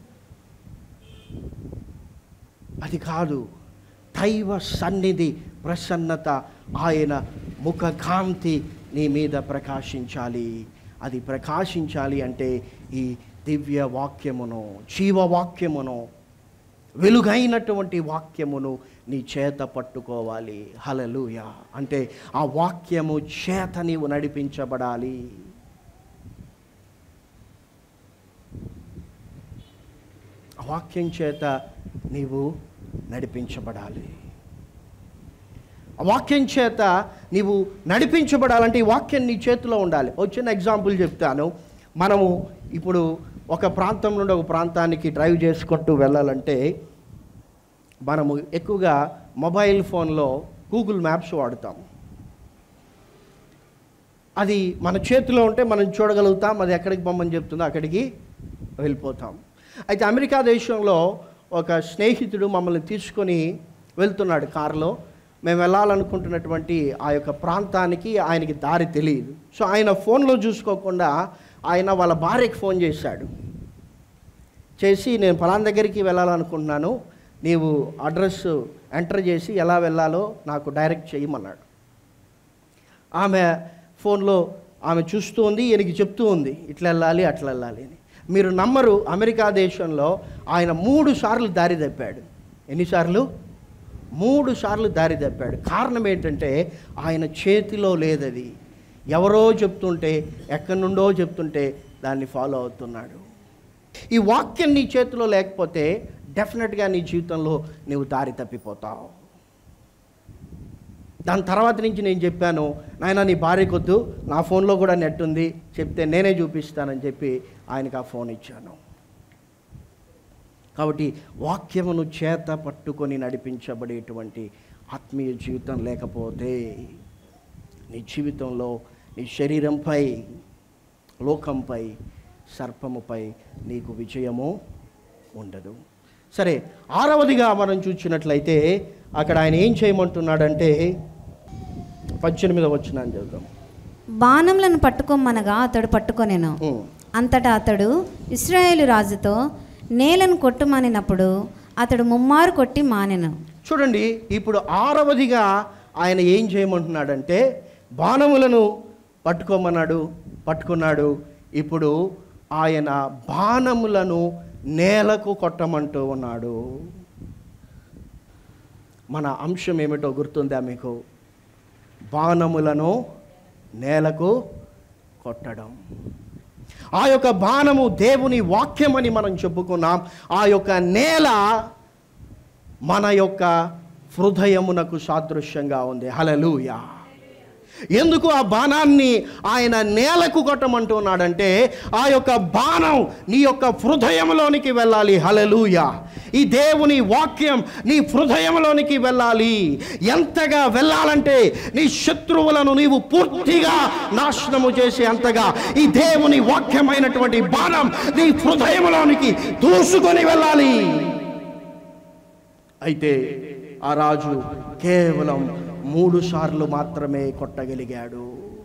అది కాదు. దైవ సన్నిధి, ప్రసన్నత, ఆయన ముఖకాంతి నీ మీద ప్రకాశించాలి. అది ప్రకాశించాలి అంటే ఈ దివ్య వాక్యమును, జీవవాక్యమును, వెలుగైనటువంటి వాక్యమును నీ చేత పట్టుకోవాలి. హల్లెలూయా. అంటే ఆ వాక్యము చేత నీవు నడిపించబడాలి. ఆ వాక్యం చేత నీవు నడిపించబడాలి. ఆ వాక్యం చేత నీవు నడిపించబడాలంటే ఈ వాక్యం నీ చేతిలో ఉండాలి. ఒక చిన్న ఎగ్జాంపుల్ చెప్తాను. మనము ఇప్పుడు ఒక ప్రాంతం నుండి ఒక ప్రాంతానికి డ్రైవ్ చేసుకుంటూ వెళ్ళాలంటే మనము ఎక్కువగా మొబైల్ ఫోన్లో గూగుల్ మ్యాప్స్ వాడుతాం. అది మన చేతిలో ఉంటే మనం చూడగలుగుతాం, అది ఎక్కడికి పొమ్మని చెప్తుందో అక్కడికి వెళ్ళిపోతాం. అయితే అమెరికా దేశంలో ఒక స్నేహితుడు మమ్మల్ని తీసుకొని వెళ్తున్నాడు కారులో. మేము వెళ్ళాలనుకుంటున్నటువంటి ఆ యొక్క ప్రాంతానికి ఆయనకి దారి తెలియదు. సో ఆయన ఫోన్లో చూసుకోకుండా ఆయన వాళ్ళ భార్యకి ఫోన్ చేశాడు. చేసి నేను ఫలానా దగ్గరికి వెళ్ళాలనుకుంటున్నాను, నీవు అడ్రస్ ఎంటర్ చేసి ఎలా వెళ్ళాలో నాకు డైరెక్ట్ చేయమన్నాడు. ఆమె ఫోన్లో ఆమె చూస్తూ ఉంది, ఈయనకి చెప్తూ ఉంది ఇట్లా వెళ్ళాలి అట్లా వెళ్ళాలి అని. మీరు నమ్మరు, అమెరికా దేశంలో ఆయన మూడు సార్లు దారి తప్పాడు. ఎన్నిసార్లు? మూడు సార్లు దారి తప్పాడు. కారణం ఏంటంటే ఆయన చేతిలో లేదది, ఎవరో చెప్తుంటే, ఎక్కడి నుండో చెప్తుంటే దాన్ని ఫాలో అవుతున్నాడు. ఈ వాక్యం నీ చేతిలో లేకపోతే డెఫినెట్గా నీ జీవితంలో నీవు దారి తప్పిపోతావు. దాని తర్వాత నుంచి నేను చెప్పాను, నాయన నీ భార్యకొద్దు, నా ఫోన్లో కూడా నెట్ ఉంది, చెప్తే నేనే చూపిస్తానని చెప్పి ఆయనకు ఆ ఫోన్ ఇచ్చాను. కాబట్టి వాక్యమును చేత పట్టుకొని నడిపించబడేటువంటి ఆత్మీయ జీవితం లేకపోతే నీ జీవితంలో నీ శరీరంపై, లోకంపై, సర్పముపై నీకు విజయము ఉండదు. సరే, ఆరవదిగా మనం చూసినట్లయితే అక్కడ ఆయన ఏం చేయమంటున్నాడంటే పద్దెనిమిదవ వచనాన్ని చదువుదాం. బాణములను పట్టుకోమనగా అతడు పట్టుకొనెను. అంతటా అతడు ఇశ్రాయేలు రాజుతో నేలను కొట్టుమానినప్పుడు అతడు ముమ్మారు కొట్టి మానెను. చూడండి, ఇప్పుడు ఆరవదిగా ఆయన ఏం చేయమంటున్నాడంటే బాణములను పట్టుకోమన్నాడు, పట్టుకున్నాడు. ఇప్పుడు ఆయన బాణములను నేలకు కొట్టమంటూ ఉన్నాడు. మన అంశం ఏమిటో గుర్తుందా మీకు? బాణములను నేలకు కొట్టడం. ఆ యొక్క బాణము దేవుని వాక్యమని మనం చెప్పుకున్నాం. ఆ యొక్క నేల మన యొక్క హృదయమునకు సాదృశ్యంగా ఉంది. హల్లెలూయా. ఎందుకు ఆ బాణాన్ని ఆయన నేలకు కొట్టమంటున్నాడంటే ఆ యొక్క బాణం నీ యొక్క హృదయంలోనికి వెళ్ళాలి. హల్లెలూయా. ఈ దేవుని వాక్యం నీ హృదయంలోనికి వెళ్ళాలి. ఎంతగా వెళ్ళాలంటే నీ శత్రువులను నీవు పూర్తిగా నాశనము చేసే అంతగా ఈ దేవుని వాక్యమైనటువంటి బాణం నీ హృదయంలోనికి దూసుకొని వెళ్ళాలి. అయితే ఆ రాజు కేవలం మూడు సార్లు మాత్రమే కొట్టగలిగాడు.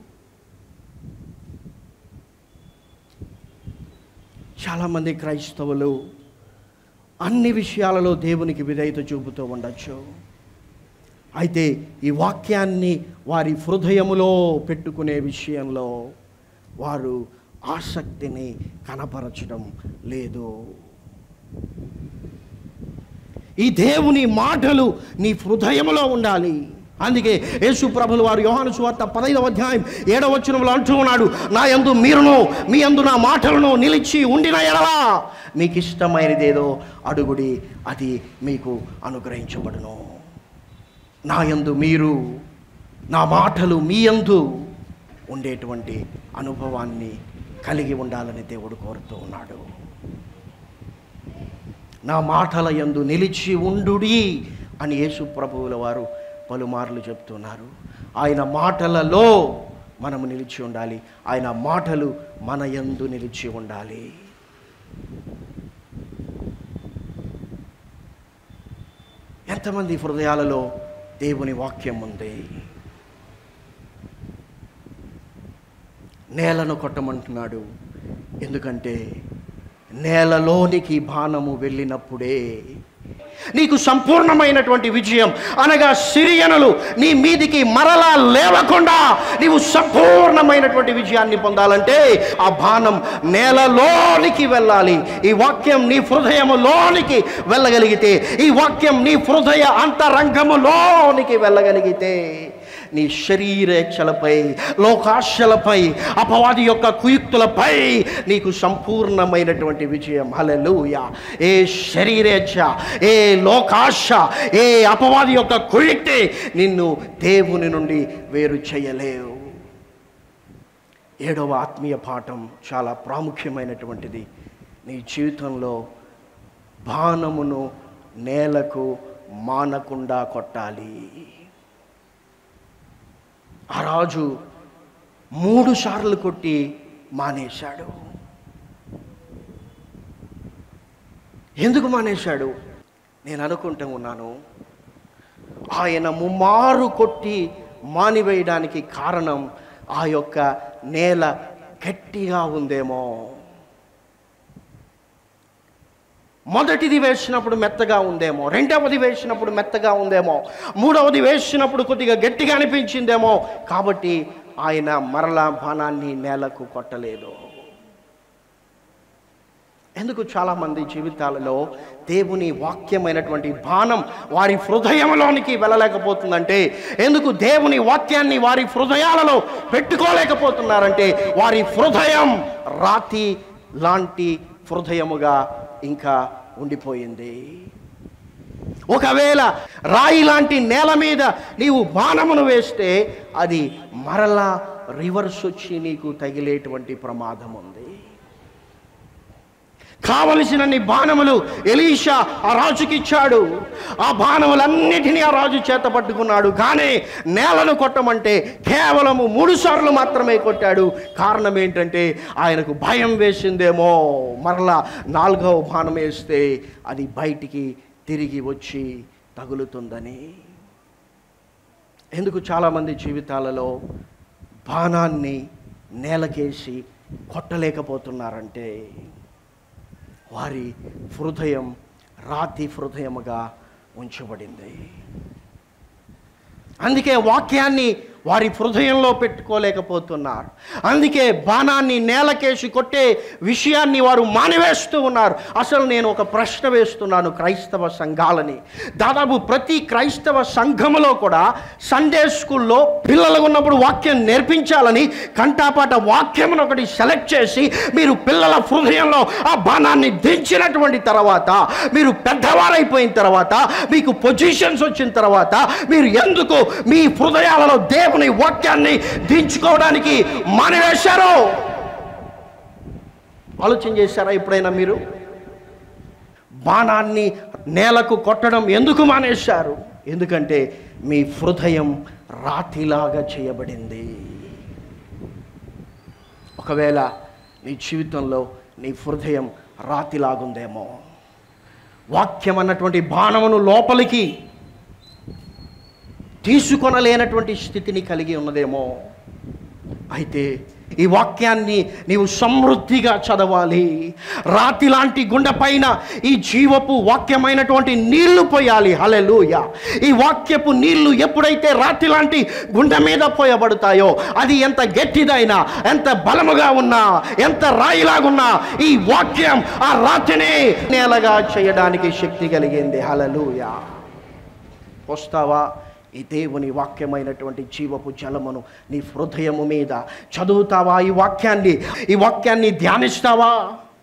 చాలామంది క్రైస్తవులు అన్ని విషయాలలో దేవునికి విధేయత చూపుతూ ఉండొచ్చు. అయితే ఈ వాక్యాన్ని వారి హృదయములో పెట్టుకునే విషయంలో వారు ఆసక్తిని కనపరచడం లేదు. ఈ దేవుని మాటలు నీ హృదయములో ఉండాలి. అందుకే యేసు ప్రభులు వారు యోహాను సువార్త పదైదవ అధ్యాయం ఏడవ వచనంలో అంటూ ఉన్నాడు, నా యందు మీరును మీ యందు నా మాటలను నిలిచి ఉండిన ఎడల మీకు ఇష్టమైనదేదో అడుగుడి, అది మీకు అనుగ్రహించబడును. నా యందు మీరు, నా మాటలు మీ యందు ఉండేటువంటి అనుభవాన్ని కలిగి ఉండాలని దేవుడు కోరుతూ ఉన్నాడు. నా మాటల యందు నిలిచి ఉండుడి అని యేసు ప్రభువుల వారు పలుమార్లు చెప్తున్నారు. ఆయన మాటలలో మనము నిలిచి ఉండాలి. ఆయన మాటలు మన యందు నిలిచి ఉండాలి. ఎంతమంది హృదయాలలో దేవుని వాక్యం ఉంది? నేలను కొట్టమంటున్నాడు. ఎందుకంటే నేలలోనికి బాణము వెళ్ళినప్పుడే నీకు సంపూర్ణమైనటువంటి విజయం, అనగా సిరియనులు నీ మీదికి మరలా లేవకుండా నీవు సంపూర్ణమైనటువంటి విజయాన్ని పొందాలంటే ఆ బాణం నేలలోనికి వెళ్ళాలి. ఈ వాక్యం నీ హృదయములోనికి వెళ్ళగలిగితే, ఈ వాక్యం నీ హృదయ అంతరంగములోనికి వెళ్ళగలిగితే నీ శరీరేచ్ఛలపై, లోకాశలపై, అపవాది యొక్క కుయుక్తులపై నీకు సంపూర్ణమైనటువంటి విజయం. హల్లెలూయా. ఏ శరీరేచ్ఛ, ఏ లోకాశ, ఏ అపవాది యొక్క కుయుక్తి నిన్ను దేవుని నుండి వేరు చేయలేవు. ఏడవ ఆత్మీయ పాఠం చాలా ప్రాముఖ్యమైనటువంటిది. నీ జీవితంలో బాణమును నేలకు మానకుండా కొట్టాలి. ఆ రాజు మూడు సార్లు కొట్టి మానేశాడు. ఎందుకు మానేశాడు? నేను అనుకుంటూ ఉన్నాను, ఆయన ముమ్మారు కొట్టి మానివేయడానికి కారణం ఆ యొక్క నేల గట్టిగా ఉందేమో. మొదటిది వేసినప్పుడు మెత్తగా ఉందేమో, రెండవది వేసినప్పుడు మెత్తగా ఉందేమో, మూడవది వేసినప్పుడు కొద్దిగా గట్టిగా అనిపించిందేమో, కాబట్టి ఆయన మరలా బాణాన్ని నేలకు కొట్టలేదు. ఎందుకు చాలామంది జీవితాలలో దేవుని వాక్యమైనటువంటి బాణం వారి హృదయంలోనికి వెళ్ళలేకపోతుందంటే, ఎందుకు దేవుని వాక్యాన్ని వారి హృదయాలలో పెట్టుకోలేకపోతున్నారంటే, వారి హృదయం రాతి లాంటి హృదయముగా ఇంకా ఉండిపోయింది. ఒకవేళ రాయి లాంటి నేల మీద నీవు బాణమును వేస్తే అది మరలా రివర్స్ వచ్చి నీకు తగిలేటువంటి ప్రమాదం ఉంది. కావలసినన్ని బాణములు ఎలీషా ఆ రాజుకి ఇచ్చాడు. ఆ బాణములన్నిటినీ ఆ రాజు చేత పట్టుకున్నాడు. కానీ నేలను కొట్టమంటే కేవలము మూడు సార్లు మాత్రమే కొట్టాడు. కారణం ఏంటంటే ఆయనకు భయం వేసిందేమో, మరలా నాలుగవ బాణం వేస్తే అది బయటికి తిరిగి వచ్చి తగులుతుందని. ఎందుకు చాలామంది జీవితాలలో బాణాన్ని నేలకేసి కొట్టలేకపోతున్నారంటే, వారి హృదయం రాతి హృదయముగా ఉంచబడింది. అందుకే వాక్యాన్ని వారి హృదయంలో పెట్టుకోలేకపోతున్నారు. అందుకే బాణాన్ని నేలకేసి కొట్టే విషయాన్ని వారు మానివేస్తూ ఉన్నారు. అసలు నేను ఒక ప్రశ్న వేస్తున్నాను క్రైస్తవ సంఘాలని. దాదాపు ప్రతి క్రైస్తవ సంఘములో కూడా సండే స్కూల్లో పిల్లలు ఉన్నప్పుడు వాక్యం నేర్పించాలని కంటాపాట వాక్యమును ఒకటి సెలెక్ట్ చేసి మీరు పిల్లల హృదయంలో ఆ బాణాన్ని దించినటువంటి తర్వాత, మీరు పెద్దవారైపోయిన తర్వాత, మీకు పొజిషన్స్ వచ్చిన తర్వాత, మీరు ఎందుకు మీ హృదయాలలో దేవుని వాక్యాన్ని దించుకోవడానికి మానివేశారు? ఆలోచన చేశారా ఎప్పుడైనా మీరు? బాణాన్ని నేలకు కొట్టడం ఎందుకు మానేశారు? ఎందుకంటే మీ హృదయం రాతిలాగా చేయబడింది. ఒకవేళ నీ జీవితంలో నీ హృదయం రాతిలాగుందేమో, వాక్యం అన్నటువంటి బాణమును లోపలికి తీసుకొనలేనటువంటి స్థితిని కలిగి ఉన్నదేమో. అయితే ఈ వాక్యాన్ని నీవు సమృద్ధిగా చదవాలి. రాతి లాంటి గుండె పైన ఈ జీవపు వాక్యమైనటువంటి నీళ్లు పోయాలి. హల్లెలూయా. ఈ వాక్యపు నీళ్లు ఎప్పుడైతే రాతి లాంటి గుండె మీద పోయబడతాయో, అది ఎంత గట్టిదైనా, ఎంత బలముగా ఉన్నా, ఎంత రాయిలాగున్నా, ఈ వాక్యం ఆ రాతిని నేలగా చేయడానికి శక్తి కలిగింది. హల్లెలూయా. వస్తావా? ఈ దేవుని వాక్యమైనటువంటి జీవపు జలమును నీ హృదయము మీద చదువుతావా? ఈ వాక్యాన్ని ఈ వాక్యాన్ని ధ్యానిస్తావా?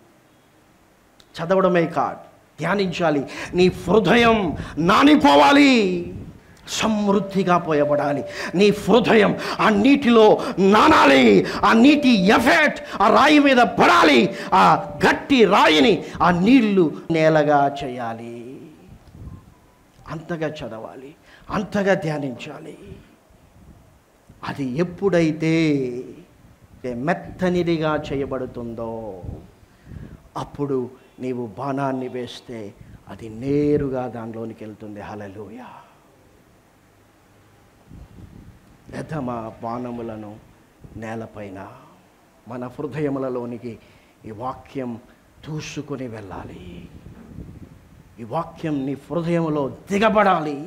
చదవడమే కాదు, ధ్యానించాలి. నీ హృదయం నానిపోవాలి, సమృద్ధిగా పోయబడాలి. నీ హృదయం ఆ నీటిలో నానాలి. ఆ నీటి ఎఫెక్ట్ ఆ రాయి మీద పడాలి. ఆ గట్టి రాయిని ఆ నీళ్లు నేలగా చేయాలి. అంతగా చదవాలి, అంతగా ధ్యానించాలి. అది ఎప్పుడైతే మెత్తనిదిగా చేయబడుతుందో అప్పుడు నీవు బాణాన్ని వేస్తే అది నేరుగా దానిలోనికి వెళ్తుంది. హల్లెలూయా. యథమ బాణములను నేలపైన మన హృదయములలోనికి ఈ వాక్యం దూసుకొని వెళ్ళాలి. ఈ వాక్యం నీ హృదయంలో దిగబడాలి.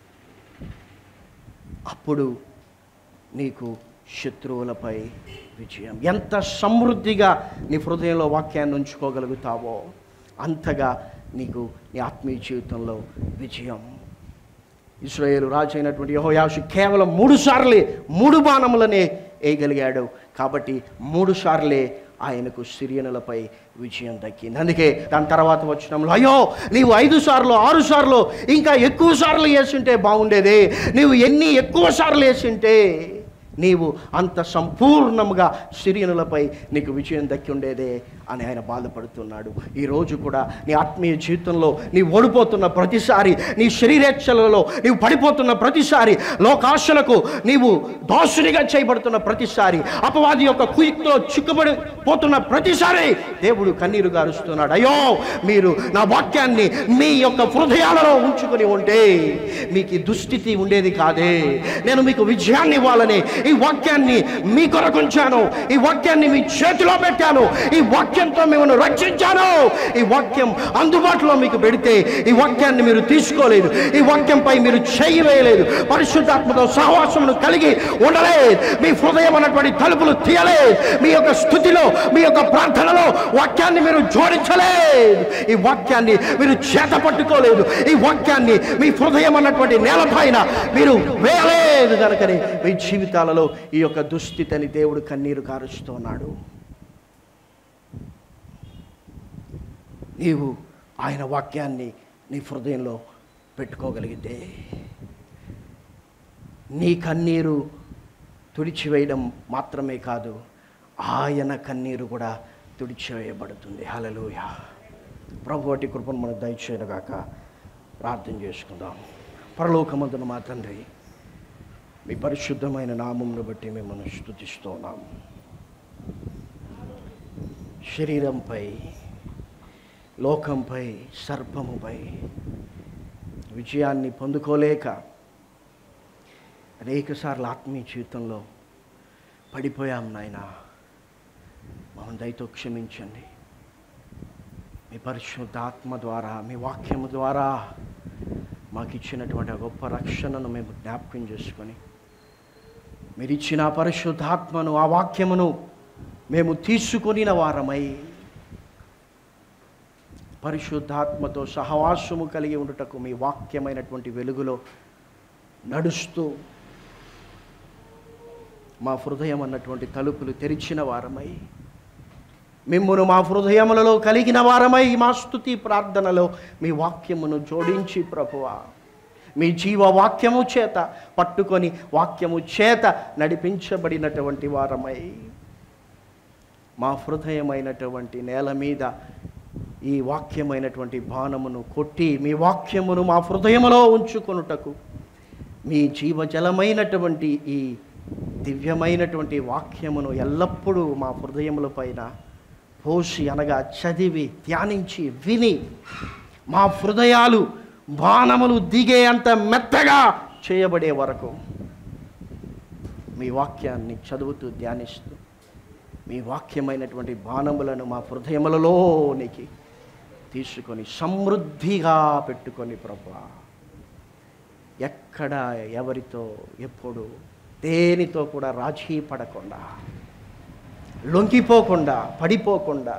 అప్పుడు నీకు శత్రువులపై విజయం. ఎంత సమృద్ధిగా నీ హృదయంలో వాక్యాన్ని ఉంచుకోగలుగుతావో అంతగా నీకు నీ ఆత్మీయ జీవితంలో విజయం. ఇశ్రాయేలు రాజు అయినటువంటి యెహోయాషు కేవలం మూడు సార్లే మూడు బాణములనే వేయగలిగాడు. కాబట్టి మూడు సార్లే ఆయనకు సిరియనులపై విజయం దక్కింది. అందుకే దాని తర్వాత వచ్చినంలో, అయ్యో నీవు ఐదు సార్లు ఆరు సార్లు ఇంకా ఎక్కువ సార్లు వేసింటే బాగుండేదే, నీవు ఎన్ని ఎక్కువ సార్లు వేసింటే నీవు అంత సంపూర్ణంగా సిరియనులపై నీకు విజయం దక్కి ఉండేదే అని ఆయన బాధపడుతున్నాడు. ఈరోజు కూడా నీ ఆత్మీయ జీవితంలో నీ ఓడిపోతున్న ప్రతిసారి, నీ శరీరేచ్ఛలలో నీవు పడిపోతున్న ప్రతిసారి, లోకాశలకు నీవు దాసునిగా చేయబడుతున్న ప్రతిసారి, అపవాది యొక్క కుయుక్తిలో చిక్కుబడి పోతున్న ప్రతిసారి దేవుడు కన్నీరు గారుస్తున్నాడు. అయ్యో, మీరు నా వాక్యాన్ని మీ యొక్క హృదయాలలో ఉంచుకొని ఉంటే మీకు ఈ దుస్థితి ఉండేది కాదే. నేను మీకు విజయాన్ని ఇవ్వాలని ఈ వాక్యాన్ని మీ కొరకు ఉంచాను, ఈ వాక్యాన్ని మీ చేతిలో పెట్టాను, ఈ వాక్యంతో మిమ్మల్ని రక్షించాను. ఈ వాక్యం అందుబాటులో మీకు పెడితే ఈ వాక్యాన్ని మీరు తీసుకోలేదు, ఈ వాక్యంపై మీరు చేయి వేయలేదు, పరిశుద్ధాత్మతో సహవాసమును కలిగి ఉండలేదు, మీ హృదయం అన్నటువంటి తలుపులు తీయలేదు, మీ యొక్క స్థుతిలో మీ యొక్క ప్రార్థనలో వాక్యాన్ని మీరు జోడించలేదు, ఈ వాక్యాన్ని మీరు చేత పట్టుకోలేదు, ఈ వాక్యాన్ని మీ హృదయం అన్నటువంటి నేలపైన మీరు వేయలేదు. కనుకనే మీ జీవితాలలో ఈ యొక్క దుస్థితిని దేవుడు కన్నీరు కారుస్తున్నాడు. నీవు ఆయన వాక్యాన్ని నీ హృదయంలో పెట్టుకోగలిగితే నీ కన్నీరు తుడిచివేయడం మాత్రమే కాదు, ఆయన కన్నీరు కూడా తుడిచివేయబడుతుంది. హల్లెలూయా. ప్రభు వాటి కృపను మనకు దయచేయనుగాక. ప్రార్థన చేసుకుందాం. పరలోకమందున మా తండ్రి, మీ పరిశుద్ధమైన నామమును బట్టి మిమ్మల్ని స్తుతిస్తున్నాం. శరీరంపై, లోకంపై, సర్పముపై విజయాన్ని పొందుకోలేక అనేకసార్లు ఆత్మీయ జీవితంలో పడిపోయాం నాయన. మమ్మల్ని దయతో క్షమించండి. మీ పరిశుద్ధాత్మ ద్వారా, మీ వాక్యము ద్వారా మాకు ఇచ్చినటువంటి ఆ గొప్ప రక్షణను మేము జ్ఞాపకం చేసుకొని, మీరు ఇచ్చిన పరిశుద్ధాత్మను, ఆ వాక్యమును మేము తీసుకొనిన వారమై పరిశుద్ధాత్మతో సహవాసము కలిగి ఉండుటకు మీ వాక్యమైనటువంటి వెలుగులో నడుస్తూ మా హృదయం అన్నటువంటి తలుపులు తెరిచిన వారమై, మిమ్మును మా హృదయములలో కలిగిన వారమై మా స్తుతి ప్రార్థనలో మీ వాక్యమును జోడించి ప్రభువా, మీ జీవ వాక్యము చేత పట్టుకొని వాక్యము చేత నడిపించబడినటువంటి వారమై మా హృదయమైనటువంటి నేల మీద ఈ వాక్యమైనటువంటి బాణమును కొట్టి మీ వాక్యమును మా హృదయములో ఉంచుకొనుటకు, మీ జీవజలమైనటువంటి ఈ దివ్యమైనటువంటి వాక్యమును ఎల్లప్పుడూ మా హృదయముల పైన పోసి, అనగా చదివి, ధ్యానించి, విని మా హృదయాలు బాణములు దిగే అంత మెత్తగా చేయబడే వరకు మీ వాక్యాన్ని చదువుతూ ధ్యానిస్తూ మీ వాక్యమైనటువంటి బాణములను మా హృదయములలోనికి తీసుకొని సమృద్ధిగా పెట్టుకొని ప్రభువా, ఎక్కడ ఎవరితో ఎప్పుడు దేనితో కూడా రాజీ పడకుండా, లొంగిపోకుండా, పడిపోకుండా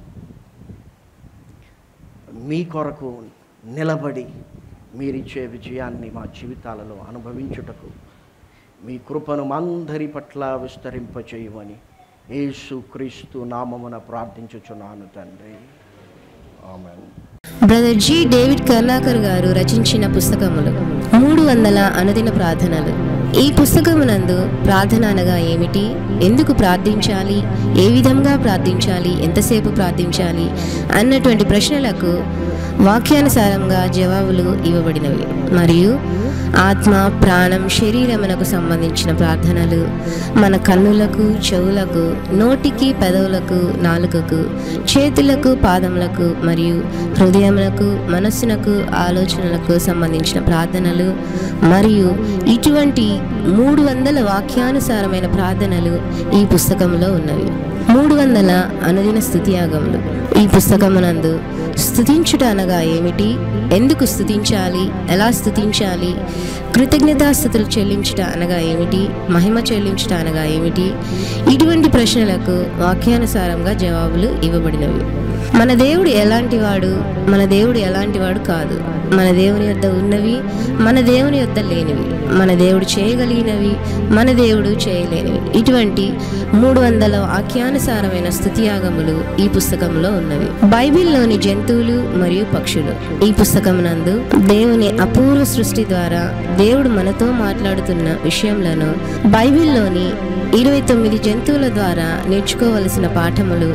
మీ కొరకు నిలబడి మీరిచ్చే విజయాన్ని మా జీవితాలలో అనుభవించుటకు మీ కృపను అందరి పట్ల విస్తరింపచేయమని యేసు క్రీస్తు నామమున ప్రార్థించుచున్నాను తండ్రి. Amen. Brother G David Karnakar గారు రచించిన పుస్తకములు మూడు వందల అనుదిన ప్రార్థనలు. ఈ పుస్తకమునందు ప్రార్థన అనగా ఏమిటి, ఎందుకు ప్రార్థించాలి, ఏ విధంగా ప్రార్థించాలి, ఎంతసేపు ప్రార్థించాలి అన్నటువంటి ప్రశ్నలకు వాక్యానుసారంగా జవాబులు ఇవ్వబడినవి. మరియు ఆత్మ, ప్రాణం, శరీరమునకు సంబంధించిన ప్రార్థనలు, మన కన్నులకు, చెవులకు, నోటికి, పెదవులకు, నాలుకకు, చేతులకు, పాదములకు మరియు హృదయములకు, మనస్సునకు, ఆలోచనలకు సంబంధించిన ప్రార్థనలు మరియు ఇటువంటి మూడు వందల వాక్యానుసారమైన ప్రార్థనలు ఈ పుస్తకంలో ఉన్నవి. మూడు వందల అనుదిన స్తుతియాగములు. ఈ పుస్తకమునందు స్తుతించుట అనగా ఏమిటి, ఎందుకు స్తుతించాలి, ఎలా స్తుతించాలి, కృతజ్ఞతాస్తుతులు చెల్లించుట అనగా ఏమిటి, మహిమ చెల్లించుట అనగా ఏమిటి, ఇటువంటి ప్రశ్నలకు వాక్యానుసారంగా జవాబులు ఇవ్వబడినవి. మన దేవుడు ఎలాంటివాడు, మన దేవుడు ఎలాంటివాడు కాదు, మన దేవుని యొద్ద ఉన్నవి, మన దేవుని యొద్ద లేనివి, మన దేవుడు చేయగలిగినవి, మన దేవుడు చేయలేనివి, ఇటువంటి మూడు వందల వాక్యానుసారమైన స్తుతియాగములు ఈ పుస్తకంలో ఉన్నవి. బైబిల్లోని జంతువులు మరియు పక్షులు. ఈ పుస్తకమునందు దేవుని అపూర్వ సృష్టి ద్వారా దేవుడు మనతో మాట్లాడుతున్న విషయములను, బైబిల్లోని ఇరవై తొమ్మిది జంతువుల ద్వారా నేర్చుకోవలసిన పాఠములు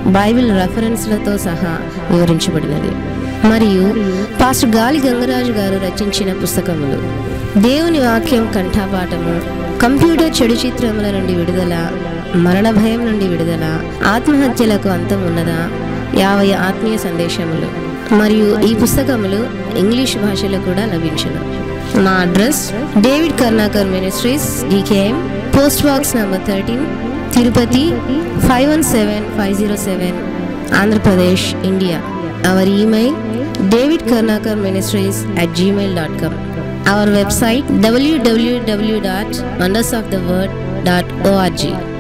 బైబిల్ రెఫరెన్స్లతో సహా వివరించబడినది. మరియు పాస్టర్ గాలి గంగరాజు గారు రచించిన పుస్తకములు దేవుని వాక్యం కంఠపాఠము, కంప్యూటర్ చెడు చిత్రముల నుండి విడుదల, మరణ భయం నుండి విడుదల, ఆత్మహత్యలకు అంతం ఉన్నదా, యాభై ఆత్మీయ సందేశములు. మరియు ఈ పుస్తకములు ఇంగ్లీష్ భాషలో కూడా లభించును. మా address David Karnakar ministries, DKM, post box number thirteen, Tirupati five one seven five zero seven, Andhra Pradesh, India. Our email david karnakar ministries at gmail dot com. Our website w w w dot wonders of the word dot org.